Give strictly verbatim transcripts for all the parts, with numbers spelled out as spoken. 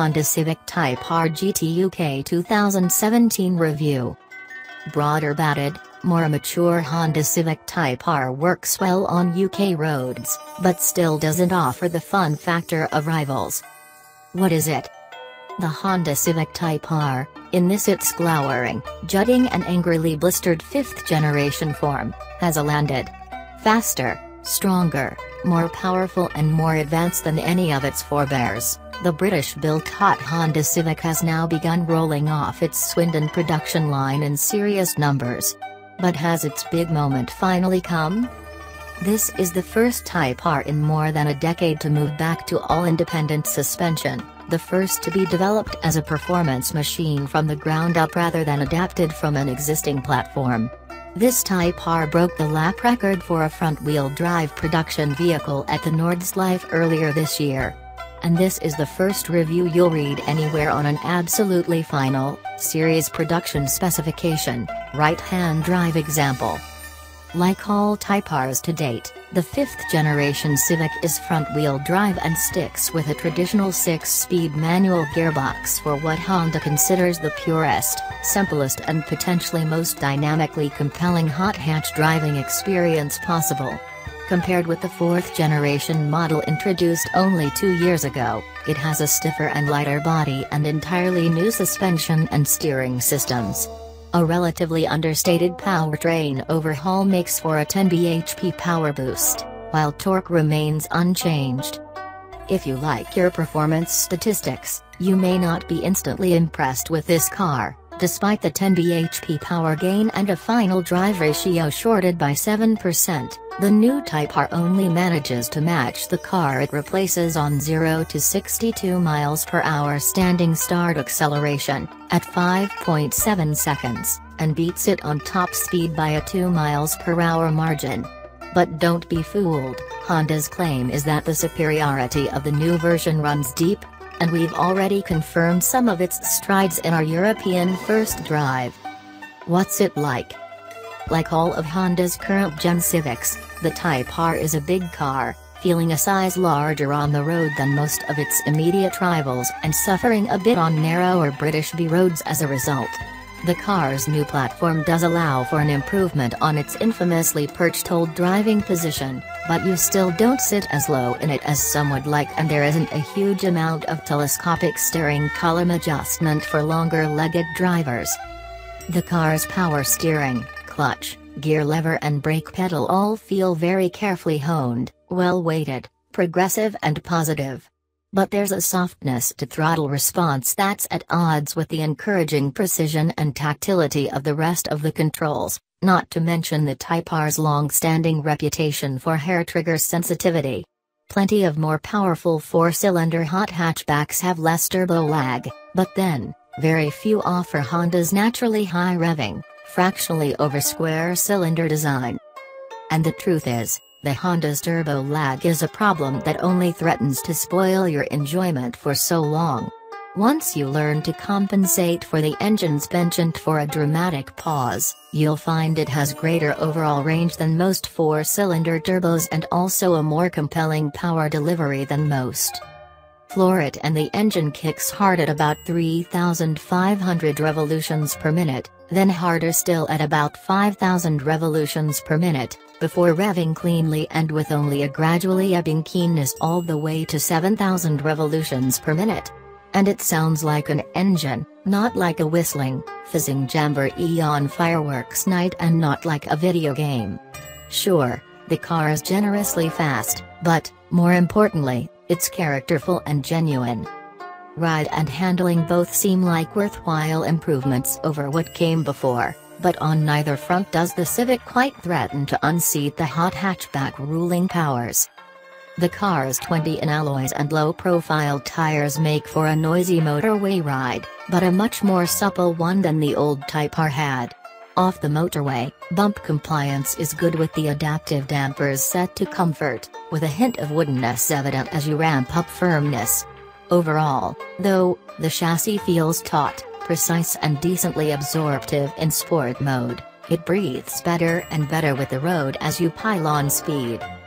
Honda Civic Type R G T U K twenty seventeen review. Broader batted, more mature Honda Civic Type R works well on U K roads, but still doesn't offer the fun factor of rivals. What is it? The Honda Civic Type R, in this its glowering, jutting and angrily blistered fifth generation form, has a landed. Faster, stronger, more powerful and more advanced than any of its forebears, the British-built hot Honda Civic has now begun rolling off its Swindon production line in serious numbers. But has its big moment finally come? This is the first Type R in more than a decade to move back to all-independent suspension, the first to be developed as a performance machine from the ground up rather than adapted from an existing platform. This Type R broke the lap record for a front-wheel drive production vehicle at the Nordschleife earlier this year. And this is the first review you'll read anywhere on an absolutely final, series production specification, right-hand drive example. Like all Type Rs to date, the fifth generation Civic is front-wheel drive and sticks with a traditional six-speed manual gearbox for what Honda considers the purest, simplest and potentially most dynamically compelling hot hatch driving experience possible. Compared with the fourth generation model introduced only two years ago, it has a stiffer and lighter body and entirely new suspension and steering systems. A relatively understated powertrain overhaul makes for a ten b h p power boost, while torque remains unchanged. If you like your performance statistics, you may not be instantly impressed with this car, despite the ten b h p power gain and a final drive ratio shorted by seven percent. The new Type R only manages to match the car it replaces on zero to sixty-two miles per hour standing start acceleration, at five point seven seconds, and beats it on top speed by a two miles per hour margin. But don't be fooled, Honda's claim is that the superiority of the new version runs deep, and we've already confirmed some of its strides in our European first drive. What's it like? Like all of Honda's current-gen Civics, the Type R is a big car, feeling a size larger on the road than most of its immediate rivals and suffering a bit on narrower British B roads as a result. The car's new platform does allow for an improvement on its infamously perched old driving position, but you still don't sit as low in it as some would like, and there isn't a huge amount of telescopic steering column adjustment for longer-legged drivers. The car's power steering, clutch, gear lever and brake pedal all feel very carefully honed, well-weighted, progressive and positive. But there's a softness to throttle response that's at odds with the encouraging precision and tactility of the rest of the controls, not to mention the Type R's long-standing reputation for hair trigger sensitivity. Plenty of more powerful four-cylinder hot hatchbacks have less turbo lag, but then, very few offer Honda's naturally high revving, fractionally over square cylinder design. And the truth is, the Honda's turbo lag is a problem that only threatens to spoil your enjoyment for so long. Once you learn to compensate for the engine's penchant for a dramatic pause, you'll find it has greater overall range than most four-cylinder turbos and also a more compelling power delivery than most. Floor it and the engine kicks hard at about three thousand five hundred revolutions per minute, then harder still at about five thousand revolutions per minute, before revving cleanly and with only a gradually ebbing keenness all the way to seven thousand revolutions per minute. And it sounds like an engine, not like a whistling, fizzing jamboree on fireworks night and not like a video game. Sure, the car is generously fast, but, more importantly, it's characterful and genuine. Ride and handling both seem like worthwhile improvements over what came before, but on neither front does the Civic quite threaten to unseat the hot hatchback ruling powers. The car's twenty inch alloys and low-profile tires make for a noisy motorway ride, but a much more supple one than the old Type R had. Off the motorway, bump compliance is good with the adaptive dampers set to comfort, with a hint of woodenness evident as you ramp up firmness. Overall, though, the chassis feels taut, precise and decently absorptive in sport mode. It breathes better and better with the road as you pile on speed.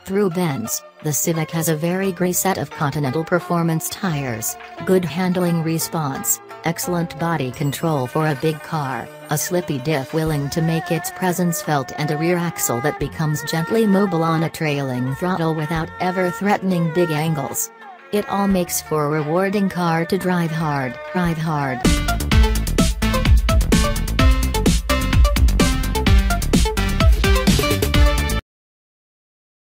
Through bends, the Civic has a very great set of Continental performance tires, good handling response, excellent body control for a big car, a slippy diff willing to make its presence felt, and a rear axle that becomes gently mobile on a trailing throttle without ever threatening big angles. It all makes for a rewarding car to drive hard. Drive hard.